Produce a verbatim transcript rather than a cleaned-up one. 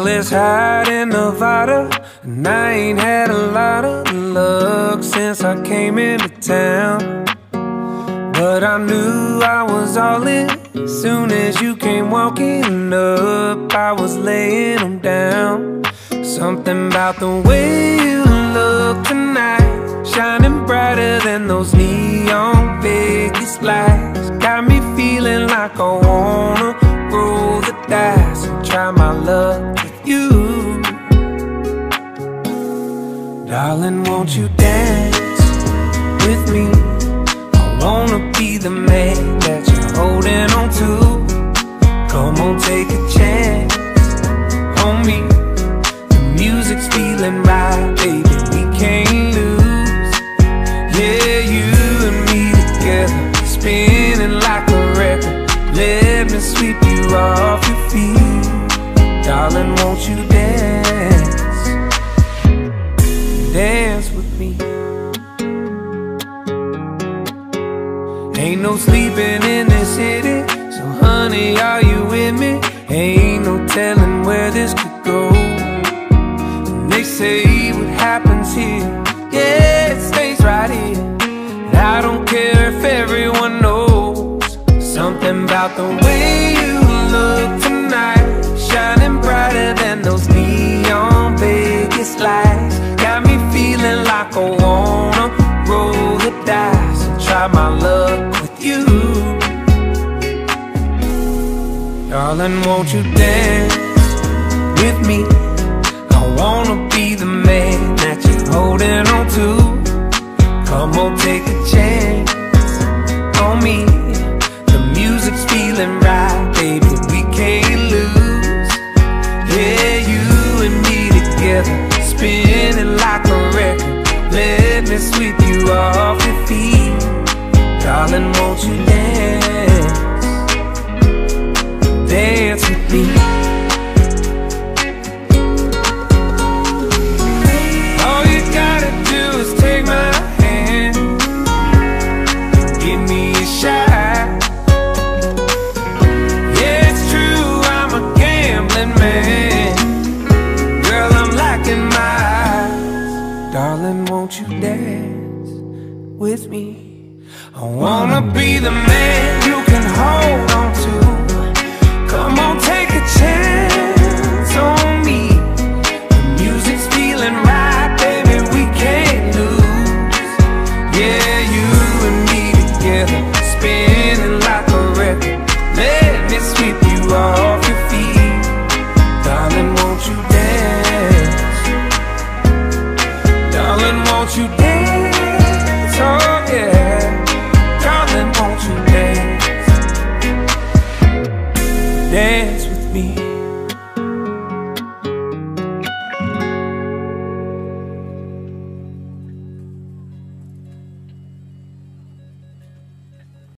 Well, it's hot in Nevada, and I ain't had a lot of luck since I came into town. But I knew I was all in as soon as you came walking up. I was laying them down. Something about the way you look tonight, shining brighter than those neon Vegas lights, got me feeling like I wanna roll the dice and try my luck with you. Darling, won't you dance with me? I wanna be the man that you're holding on to. Come on, take a chance on me. The music's feeling right, baby, we can't lose. Yeah, you and me together, spinning like a record. Let me sweep you off your feet. Darling, won't you dance? Dance with me. Ain't no sleeping in this city, so honey, are you with me? Ain't no telling where this could go. And they say what happens here, yeah, it stays right here. And I don't care if everyone knows. Something about the way you look tonight, shining brighter than those neon Vegas lights, got me feeling like I wanna roll the dice and try my luck with you. Darling, won't you dance with me? I wanna be the man that you're holding on to. Come on, take a chance on me. The music's feeling right, baby, we can't lose. Yeah, you and me together, spinning like a record. Let me sweep you off your feet. Darling, won't you dance? Dance with me. All you gotta do is take my hand, give me a shot. Yeah, it's true, I'm a gambling man. Girl, I'm lacking my eyes. Darling, won't you dance with me? I wanna be the man you can hold on to. Come on, take a chance on me. The music's feeling right, baby, we can't lose. Yeah, you and me together, spinning like a record. Let me sweep you off your feet. Darling, won't you dance? Darling, won't you dance?